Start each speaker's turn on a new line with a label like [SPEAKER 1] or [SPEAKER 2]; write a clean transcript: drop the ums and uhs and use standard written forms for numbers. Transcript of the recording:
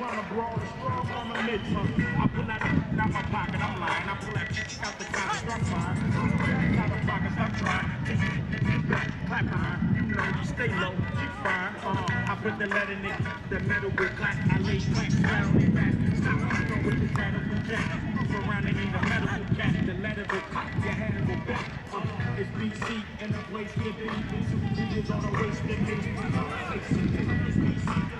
[SPEAKER 1] trying to brawl the strong on the mid I pull that out my pocket, I'm lying. I pull that out the pocket, start fine. Out the pocket, start trying. Clap behind, you know, you stay low, she fine. I put the lead in it, the metal with clack. I lay clack down in that. Stop fucking with the medical jack. Surrounded in the medical cat, the letter will cock your head and go back. It's BC and the place get busy. 2 years on the waist, it's BC.